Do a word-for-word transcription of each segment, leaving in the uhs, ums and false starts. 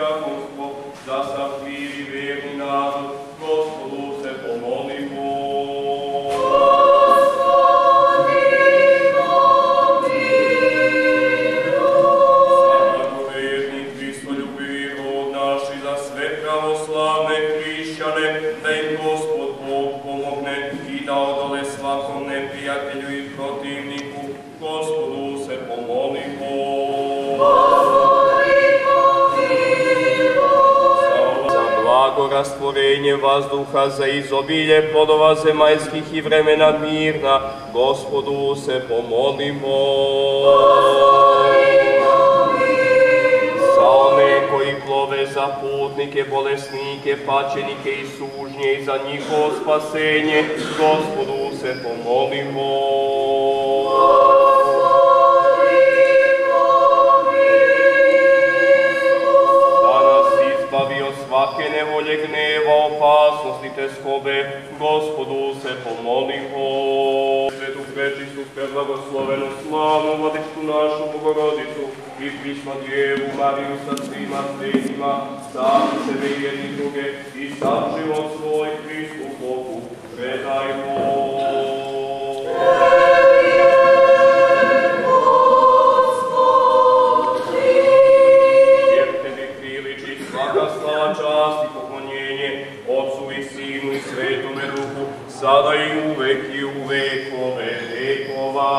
dijakonstvo, da sakviri verni narod, Gospodu se pomolimo. Da im Gospod Bog pomogne i da odole svakom neprijatelju i protivniku, Gospodu se pomolimo. Za blago rastvorenje vazduha, za izobilje plodova zemaljskih i vremena mirna, Gospodu se pomolimo. Koji plove, za putnike, bolesnike, pačenike i sužnje i za njihovo spasenje, Gospodu se pomolimo. Da nas izbavi od svake nevolje, gneva, opasnosti te skobe, Gospodu se pomolimo. Svetu prečistu, preblagoslovenu, slavnu Vladicu našu Bogorodicu i Prisma Djevu Mariju sa svima svetima, sami sebe i jedni druge i sam život svoj Hristu Bogu predajmo. Jer tebi priliči svaka slava, čast i poklonjenje Otcu i Sinu i Svetome Duhu, sada i uvek i u vekove vekova.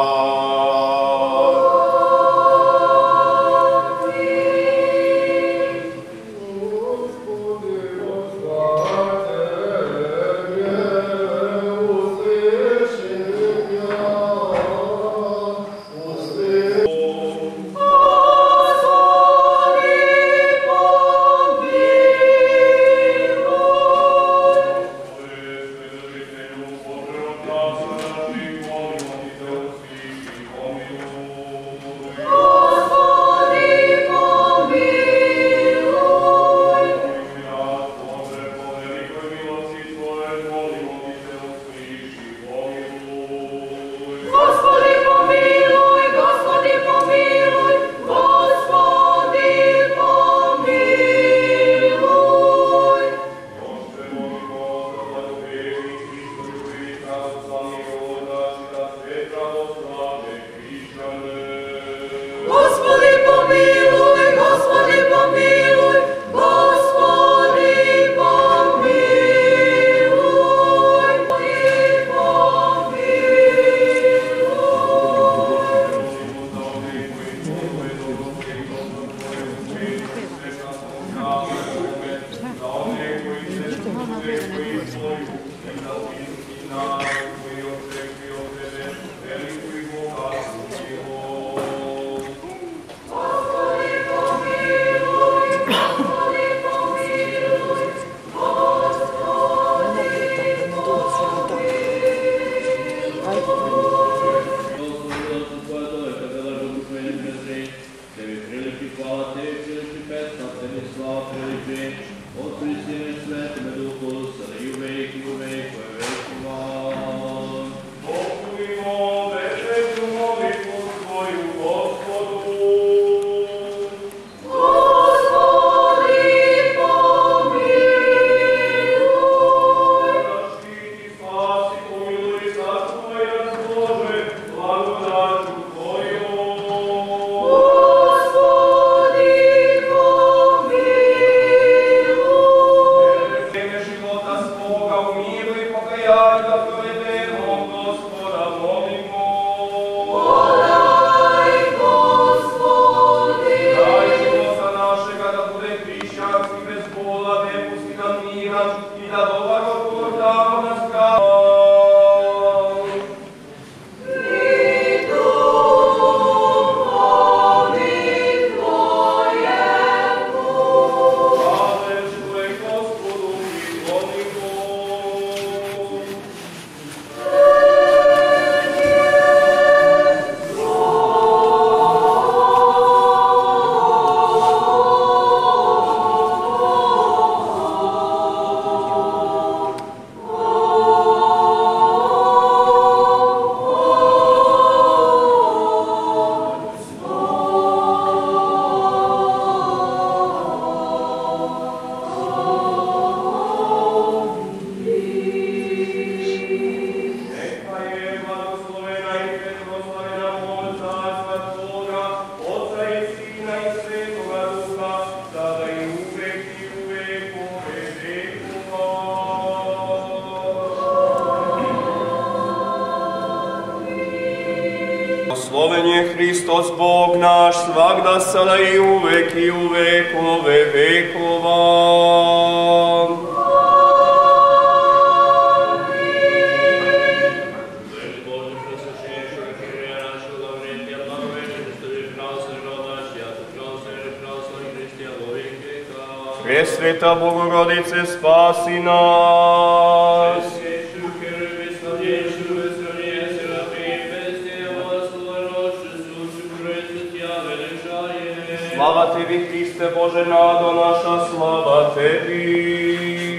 Blagosloven je Hristos Bog naš, svagda sada i uvek i u vekove vekova. Presveta Bogorodice, spasi nas. Slava Tebi, Hriste Bože, nado naša, slava Tebi.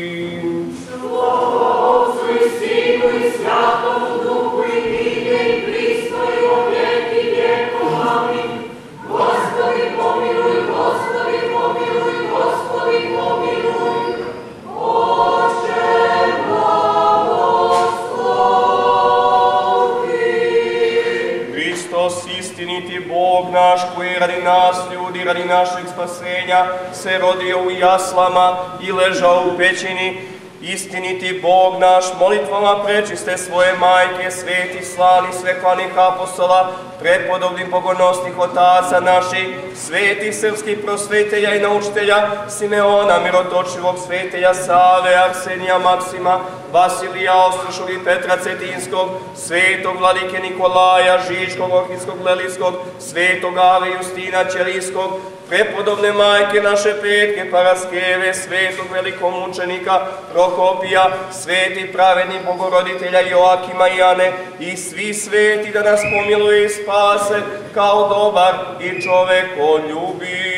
Slava Otcu i Sinu i Svjatomu Duhu i nigdje i pristo i u vijeki vjekov. Amin. Gospodi pomiluj, Gospodi pomiluj, Gospodi pomiluj. Oče blagoslovi. Hristos, istiniti Bog naš, koji radi nas, ljudi, radi našeg spasenja, se rodio u jaslama i ležao u pećini. Istiniti Bog naš, molitvama prečiste svoje majke, sveti, slani, sveklanih apostola, prepodobnih bogonosnih otaca naših, sveti srpskih prosvetelja i naučitelja, Simeona, mirotočivog svetelja, Save, Arsenija, Maksima, Vasilija Ostrošog i Petra Cetinskog, svetog vladike Nikolaja, Žičkog, Ohridskog, Lelijskog, svetog Ave Justina Ćelijskog, prepodobne majke naše Petke Paraskeve, svetog velikomučenika Prokopija, sveti pravedni bogoroditelja Joakima i Ane i svi sveti da nas pomiluje i spase kao dobar i čovekoljubiv.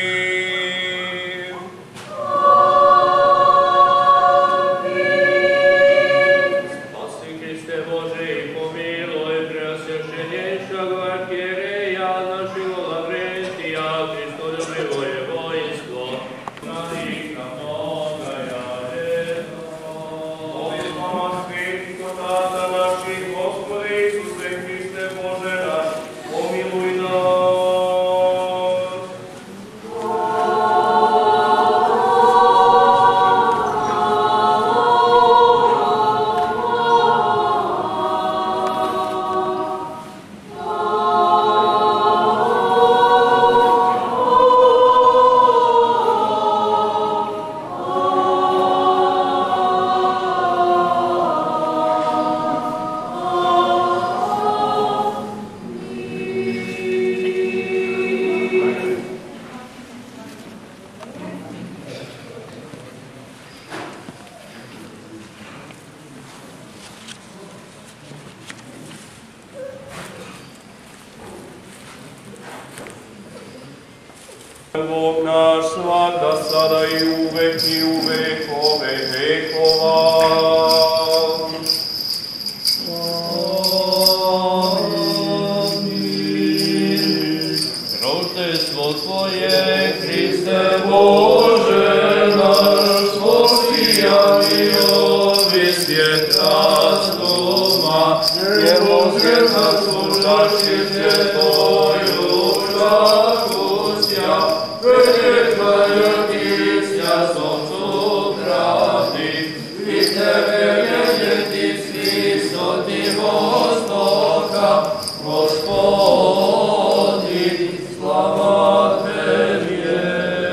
Bog naš, svagda, sada i uvek i u vekove vekova. Amin. Roždestvo Tvoje, Hriste Bože naš, posijavio visvjet razuma, njevozredna služači Tvoju žakustja, Velika Tisja soncu pravdi, i Tebe vjeti svi soti vostoka, Gospodi, slava Tebi je.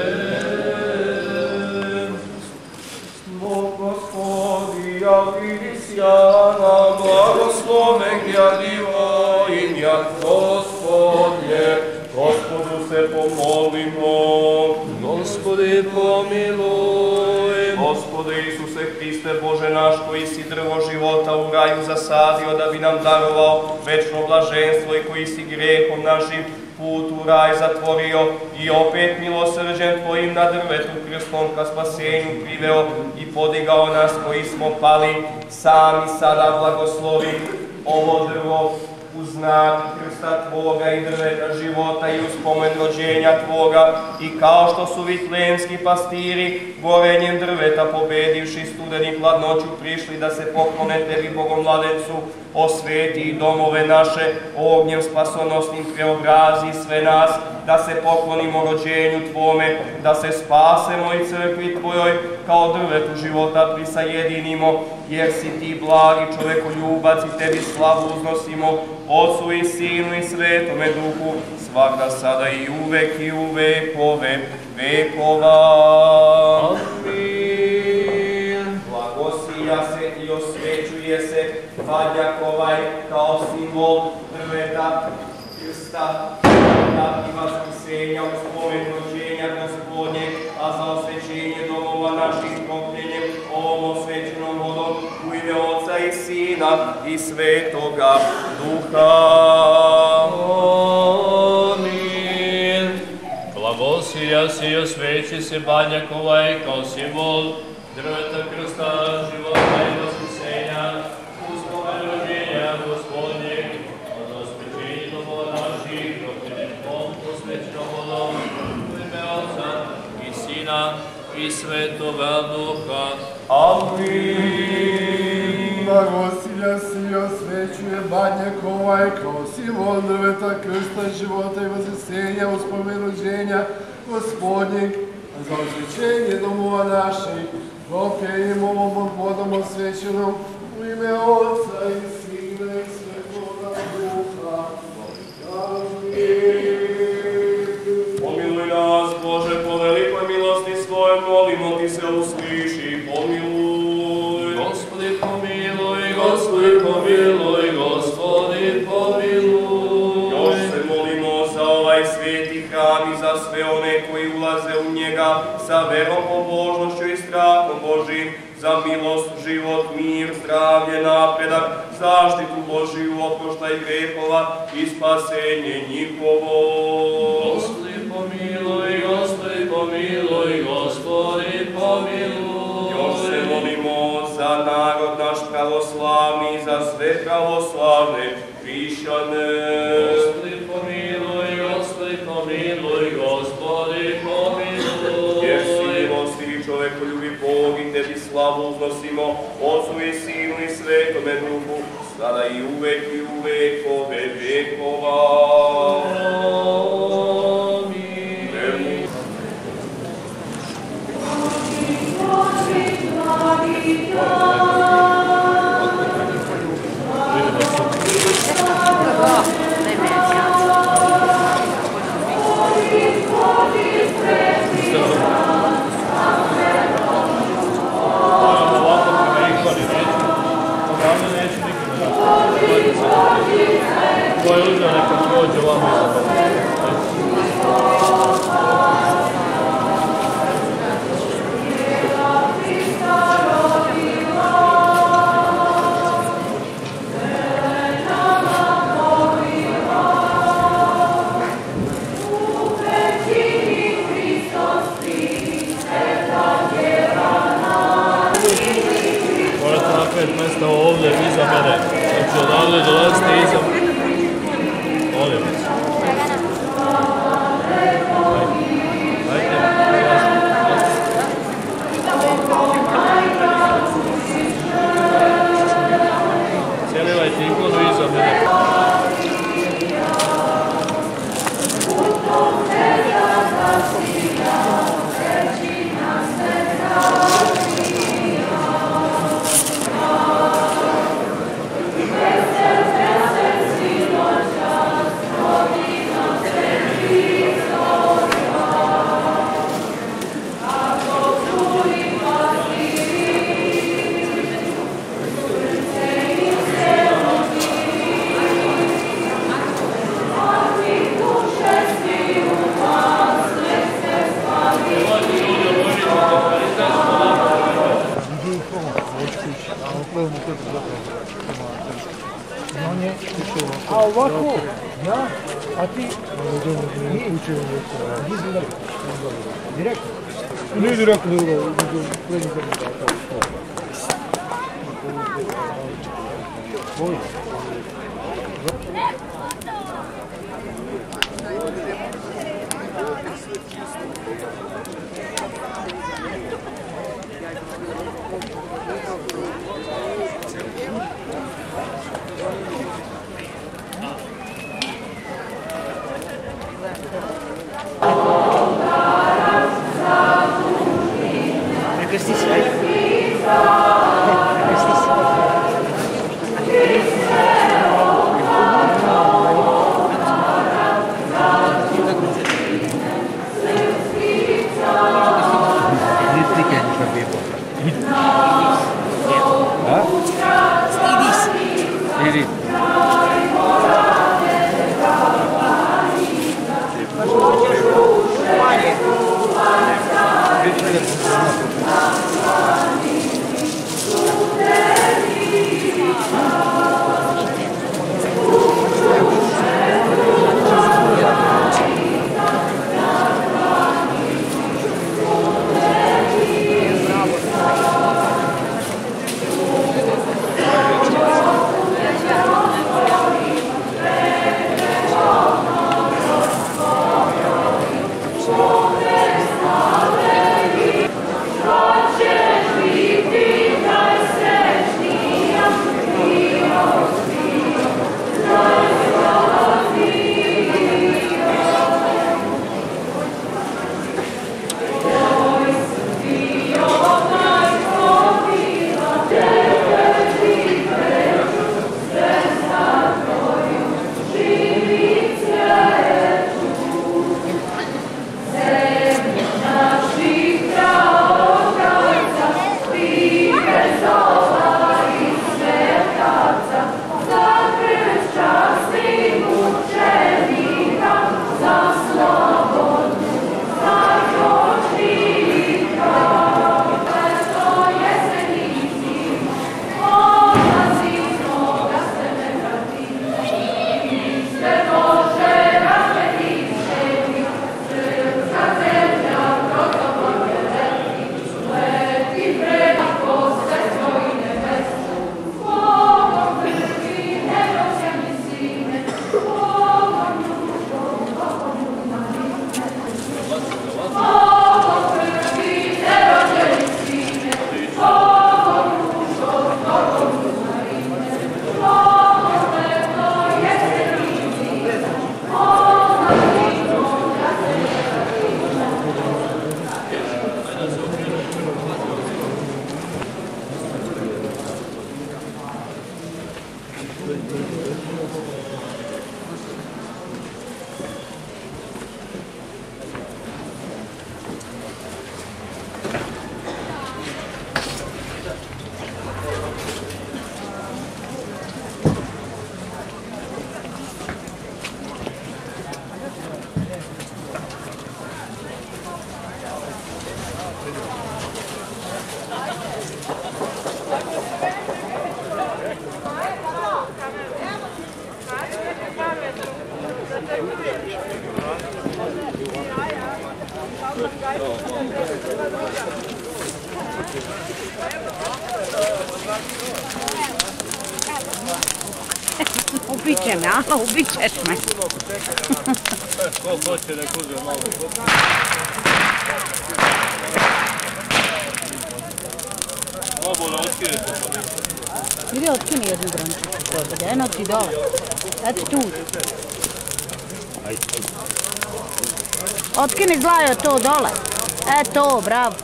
Bog Gospodi, javi sjana, blagosloven gradivo imja Gospodnje, Gospodu se pomolimo. Gospodi pomiluj. Gospode Isuse Hriste Bože naš, koji si drvo života u raju zasadio da bi nam darovao večno blaženstvo i koji si grehom našim put u raj zatvorio i opet milosrđem Tvojim na drvetu krstom ka spasenju priveo i podigao nas koji smo pali, sami sada blagoslovi ovo drvo u znak krsta Tvoga i drveta života i u spomen rođenja Tvoga i kao što su vitlenski pastiri gorenjem drveta pobedivši studeni hladnoću prišli da se poklone Tebi Bogomladencu, osveti domove naše, ognjem spasonosnim preobrazi sve nas, da se poklonimo rođenju Tvome, da se spasemo i crkvi Tvojoj kao drvetu života prisajedinimo, jer si Ti blagi čovekoljubac i Tebi slavu uznosimo, od Otcu i Sinu i Svetome Duhu, svakda sada i uvek i u vekove vekova. Amin. Blagosilja se i osvećuje se badnjak ovaj kao simbol drveta, krsta, i vaskrsenja u spomen rođenja Gospodnjeg, a za osvećenje domova naših prokljenjem ovom osvećenom vodom u ime Otca i Sina i Svetoga Duha. Amin. Blagosilja se i osveći se badnjak ovaj kao simbol drveta, krsta, života i vaskrsenja u spomen rođenja Gospodnjeg, a za osvećenje domova naših prokljenjem ovom osvećenom vodom u ime Otca i Sina i Svetoga Duha. Amin. Blagosilja se i osvećuje badnjak ovaj kao simbol drveta, krsta, života i vaskrsenja u spomen rođenja Gospodnjeg, a za osvećenje domova naših prokljenjem ovom vodom osvećenom u ime Otca i Sina i Svetoga Duha. Amin. Pomiluj nas, Bože, po velikoj milosti svojoj, molimo ti se, usliši, pomiluj. Gospodi pomiluj, Gospodi pomiluj, Gospodi pomiluj. Još se molimo za ovaj sveti hram i za sve one koji ulaze u njega sa verom, pobožnošću i strahom Božim, za milost, život, mir, zdravlje, napredak, zaštitu Božiju, oproštaj grehova i spasenje njihovo. Gospodi pomiluj, Gospodi pomiluj, Gospodi pomiluj. Još se molimo za narod naš pravoslavni, za sve pravoslavne hrišćane. Gospodi pomiluj, Gospodi pomiluj, Gospodi pomiluj. Jer si milostiv čovekoljubi Bog i tebi slavu uznosimo, Otcu i Sinu i Svetome Duhu, sada i uvek i u vekove vekova. Amin. Ko je uzeo neka prođe ovamo morate napraviti mesta ovdje iza mene. Znači odavde dolazite iza mene. Molim vas. Ajde, cijelivajte ikonu iza mene. A ovako, ja, a ti nije učeo direktno. Nije direktno, nego Boj. Krsti se, ajde. Krsti se. Idi. Ubiće me, a ubićeš me. Ko hoće nek uzme malo. Slobodno otkine se. Ili otkini jednu grančicu. Eno ti dole. Eto tu. Otkini Zlajo to dole. Eto, bravo.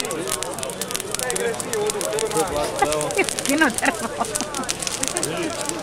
Skino drvo.